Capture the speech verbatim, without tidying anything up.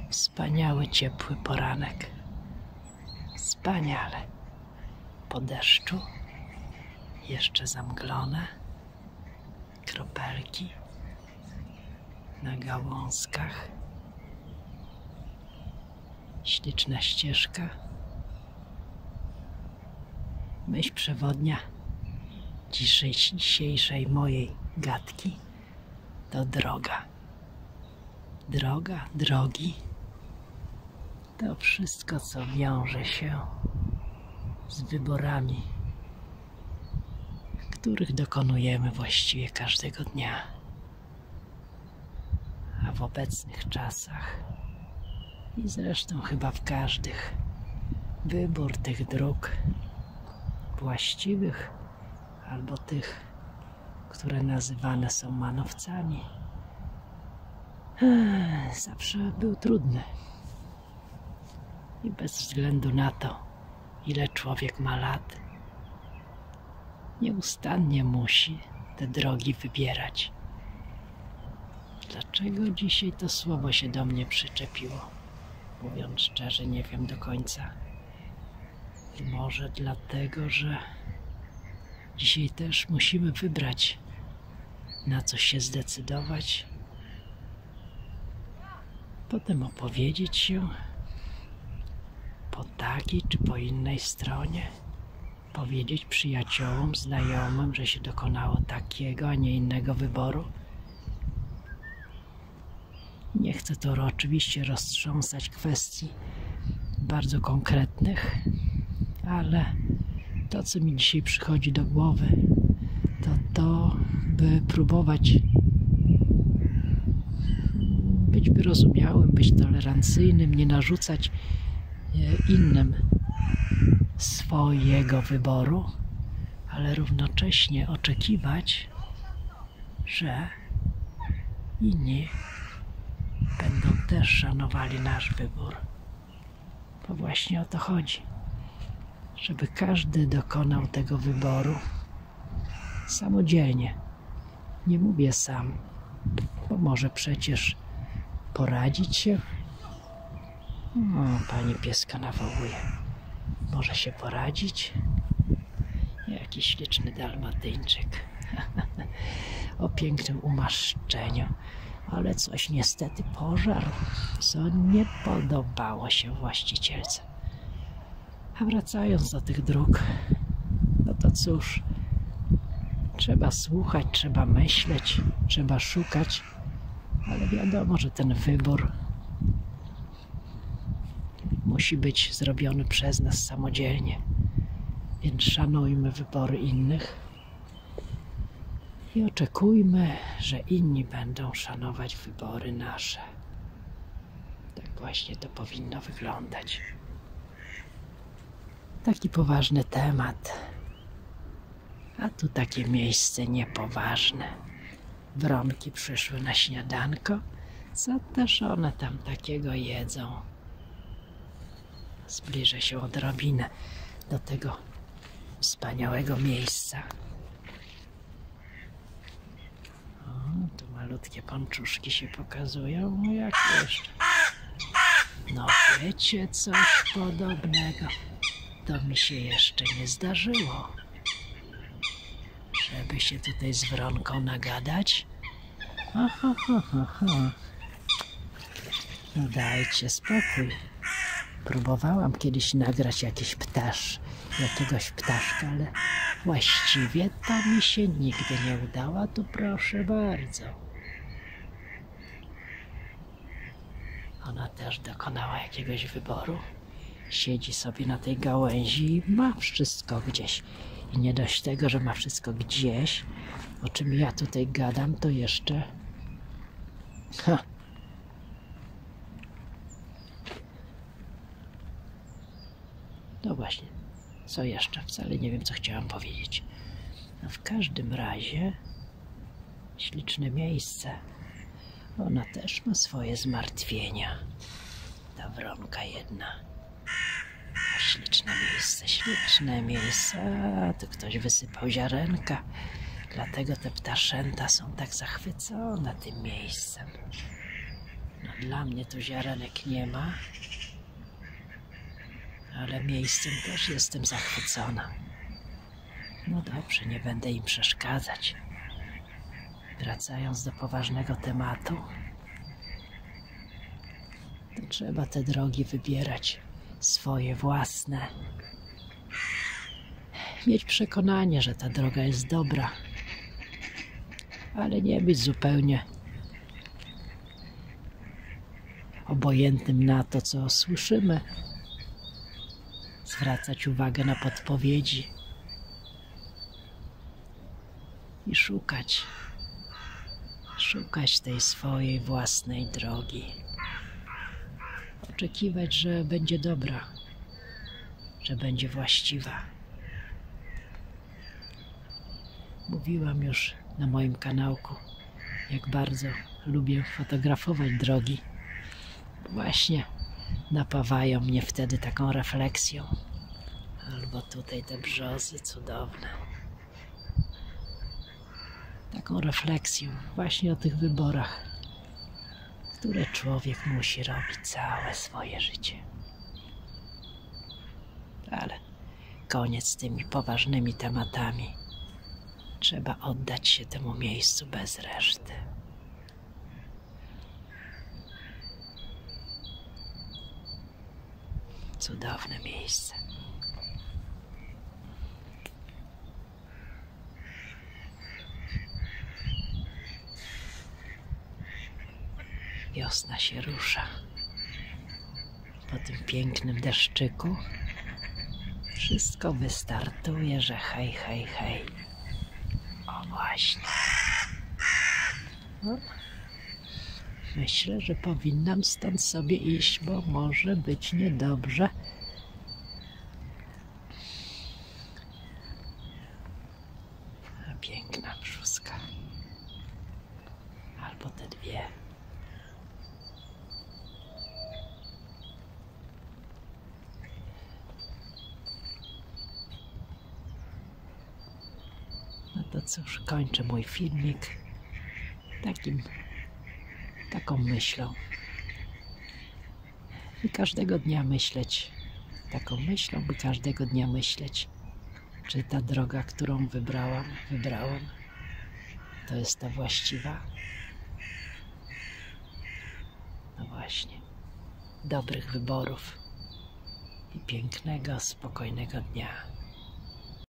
Wspaniały, ciepły poranek. Wspaniale. Po deszczu, jeszcze zamglone, kropelki na gałązkach, śliczna ścieżka. Myśl przewodnia dzisiejszej mojej gadki to droga. Droga, drogi, to wszystko, co wiąże się z wyborami, których dokonujemy właściwie każdego dnia. A w obecnych czasach i zresztą chyba w każdych, wybór tych dróg właściwych albo tych, które nazywane są manowcami, zawsze był trudny. I bez względu na to, ile człowiek ma lat, nieustannie musi te drogi wybierać. Dlaczego dzisiaj to słowo się do mnie przyczepiło? Mówiąc szczerze, nie wiem do końca. I może dlatego, że dzisiaj też musimy wybrać, na co się zdecydować, potem opowiedzieć się po takiej czy po innej stronie, powiedzieć przyjaciołom, znajomym, że się dokonało takiego, a nie innego wyboru. Nie chcę to oczywiście roztrząsać kwestii bardzo konkretnych, ale to, co mi dzisiaj przychodzi do głowy, to to, by próbować być wyrozumiałym, być tolerancyjnym, nie narzucać innym swojego wyboru, ale równocześnie oczekiwać, że inni będą też szanowali nasz wybór. Bo właśnie o to chodzi, żeby każdy dokonał tego wyboru samodzielnie. Nie mówię sam, bo może przecież poradzić się. O, pani pieska nawołuje. Może się poradzić? Jakiś śliczny dalmatyńczyk. O pięknym umaszczeniu. Ale coś niestety pożarł, co nie podobało się właścicielce. A wracając do tych dróg, no to cóż, trzeba słuchać, trzeba myśleć, trzeba szukać, ale wiadomo, że ten wybór musi być zrobiony przez nas samodzielnie, więc szanujmy wybory innych i oczekujmy, że inni będą szanować wybory nasze. Tak właśnie to powinno wyglądać. Taki poważny temat, a tu takie miejsce niepoważne. Wronki przyszły na śniadanko, co też one tam takiego jedzą? Zbliżę się odrobinę do tego wspaniałego miejsca. O, tu malutkie pączuszki się pokazują. No jak jeszcze? No wiecie, coś podobnego. To mi się jeszcze nie zdarzyło. Żeby się tutaj z wronką nagadać. Aha, ha, ha, ha. No dajcie spokój. Próbowałam kiedyś nagrać jakiś ptasz, jakiegoś ptaszka, ale właściwie to mi się nigdy nie udało, tu proszę bardzo. Ona też dokonała jakiegoś wyboru. Siedzi sobie na tej gałęzi i ma wszystko gdzieś. I nie dość tego, że ma wszystko gdzieś, o czym ja tutaj gadam, to jeszcze... Ha. No właśnie, co jeszcze? Wcale nie wiem, co chciałam powiedzieć. No w każdym razie śliczne miejsce. Ona też ma swoje zmartwienia. Ta wronka jedna. A śliczne miejsce, śliczne miejsce. A tu ktoś wysypał ziarenka. Dlatego te ptaszęta są tak zachwycone tym miejscem. No, dla mnie tu ziarenek nie ma, ale miejscem też jestem zachwycona. No dobrze, nie będę im przeszkadzać. Wracając do poważnego tematu, to trzeba te drogi wybierać swoje własne. Mieć przekonanie, że ta droga jest dobra, ale nie być zupełnie obojętnym na to, co słyszymy. Zwracać uwagę na podpowiedzi i szukać, szukać tej swojej własnej drogi. Oczekiwać, że będzie dobra, że będzie właściwa. Mówiłam już na moim kanałku, jak bardzo lubię fotografować drogi. Właśnie napawają mnie wtedy taką refleksją. Albo tutaj te brzozy cudowne. Taką refleksją właśnie o tych wyborach, które człowiek musi robić całe swoje życie. Ale koniec z tymi poważnymi tematami. Trzeba oddać się temu miejscu bez reszty. Cudowne miejsce. Wiosna się rusza. Po tym pięknym deszczyku wszystko wystartuje, że hej, hej, hej. O właśnie. No. Myślę, że powinnam stąd sobie iść, bo może być niedobrze. A piękna brzuska. Albo te dwie. No to cóż, kończę mój filmik takim, taką myślą. I każdego dnia myśleć, taką myślą, by każdego dnia myśleć, czy ta droga, którą wybrałam, wybrałam, to jest ta właściwa. No właśnie, dobrych wyborów i pięknego, spokojnego dnia.